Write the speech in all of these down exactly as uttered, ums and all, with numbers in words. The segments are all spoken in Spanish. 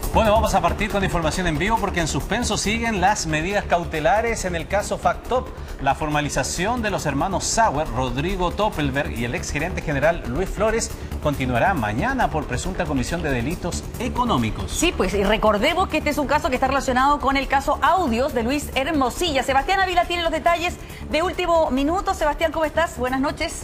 Bueno, vamos a partir con información en vivo porque en suspenso siguen las medidas cautelares en el caso Factop. La formalización de los hermanos Sauer, Rodrigo Toppelberg y el exgerente general Luis Flores continuará mañana por presunta comisión de delitos económicos. Sí, pues y recordemos que este es un caso que está relacionado con el caso Audios de Luis Hermosilla. Sebastián Ávila tiene los detalles de último minuto. Sebastián, ¿cómo estás? Buenas noches.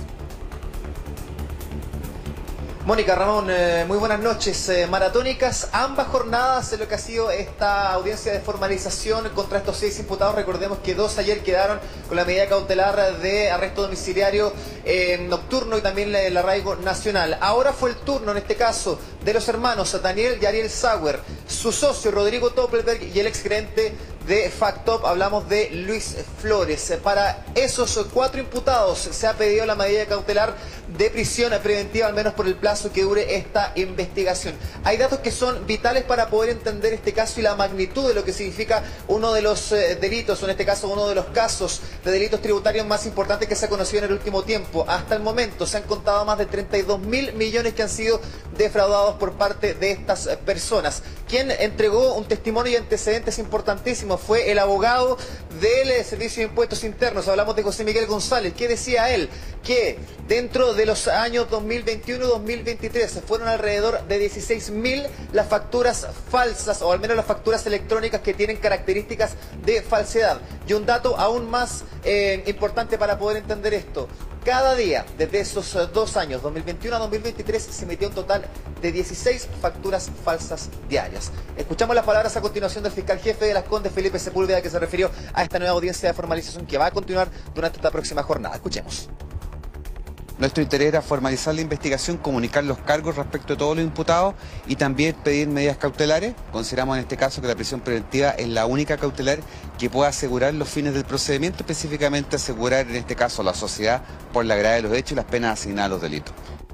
Mónica, Ramón, eh, muy buenas noches. Eh, maratónicas ambas jornadas en lo que ha sido esta audiencia de formalización contra estos seis imputados. Recordemos que dos ayer quedaron con la medida cautelar de arresto domiciliario eh, nocturno y también el arraigo nacional. Ahora fue el turno, en este caso, de los hermanos Daniel y Ariel Sauer, su socio Rodrigo Toppelberg y el exgerente de Factop, hablamos de Luis Flores. Para esos cuatro imputados se ha pedido la medida cautelar de prisión preventiva, al menos por el plazo que dure esta investigación. Hay datos que son vitales para poder entender este caso y la magnitud de lo que significa uno de los eh, delitos, o en este caso uno de los casos de delitos tributarios más importantes que se ha conocido en el último tiempo. Hasta el momento se han contado más de treinta y dos mil millones que han sido defraudados por parte de estas personas. Quien entregó un testimonio y antecedentes importantísimos fue el abogado del Servicio de Impuestos Internos. Hablamos de José Miguel González. ¿Qué decía él? Que dentro de los años dos mil veintiuno y dos mil veintitrés fueron alrededor de dieciséis mil las facturas falsas, o al menos las facturas electrónicas que tienen características de falsedad. Y un dato aún más eh, importante para poder entender esto: cada día, desde esos dos años, dos mil veintiuno a dos mil veintitrés, se emitió un total de dieciséis facturas falsas diarias. Escuchamos las palabras a continuación del fiscal jefe de Las Condes, Felipe Sepúlveda, que se refirió a esta nueva audiencia de formalización que va a continuar durante esta próxima jornada. Escuchemos. Nuestro interés era formalizar la investigación, comunicar los cargos respecto de todos los imputados y también pedir medidas cautelares. Consideramos en este caso que la prisión preventiva es la única cautelar que pueda asegurar los fines del procedimiento, específicamente asegurar en este caso a la sociedad por la gravedad de los hechos y las penas asignadas a los delitos.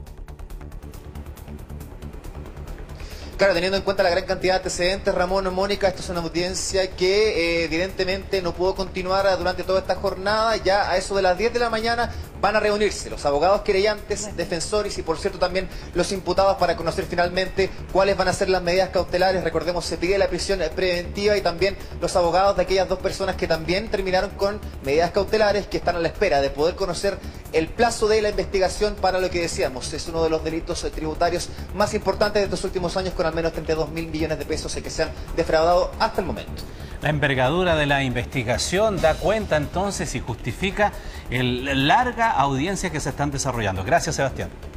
Claro, teniendo en cuenta la gran cantidad de antecedentes, Ramón, Mónica, esto es una audiencia que eh, evidentemente no pudo continuar durante toda esta jornada. Ya a eso de las diez de la mañana van a reunirse los abogados querellantes, defensores y por cierto también los imputados para conocer finalmente cuáles van a ser las medidas cautelares. Recordemos, se pide la prisión preventiva y también los abogados de aquellas dos personas que también terminaron con medidas cautelares, que están a la espera de poder conocer el plazo de la investigación para lo que decíamos. Es uno de los delitos tributarios más importantes de estos últimos años, con al menos treinta y dos mil millones de pesos que se han defraudado hasta el momento. La envergadura de la investigación da cuenta entonces y justifica la larga audiencia que se están desarrollando. Gracias, Sebastián.